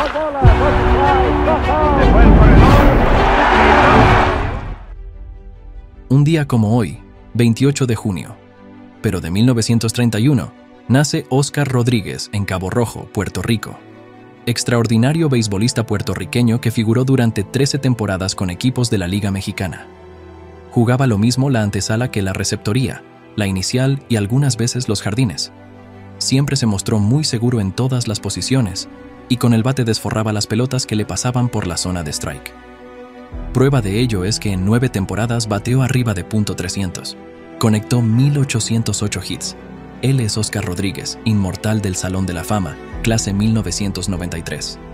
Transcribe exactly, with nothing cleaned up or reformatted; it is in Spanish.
Un día como hoy, veintiocho de junio, pero de mil novecientos treinta y uno, nace Óscar Rodríguez en Cabo Rojo, Puerto Rico. Extraordinario beisbolista puertorriqueño que figuró durante trece temporadas con equipos de la Liga Mexicana. Jugaba lo mismo la antesala que la receptoría, la inicial y algunas veces los jardines. Siempre se mostró muy seguro en todas las posiciones y con el bate desforraba las pelotas que le pasaban por la zona de strike. Prueba de ello es que en nueve temporadas bateó arriba de punto trescientos. Conectó mil ochocientos ocho hits. Él es Óscar Rodríguez, inmortal del Salón de la Fama, clase mil novecientos noventa y tres.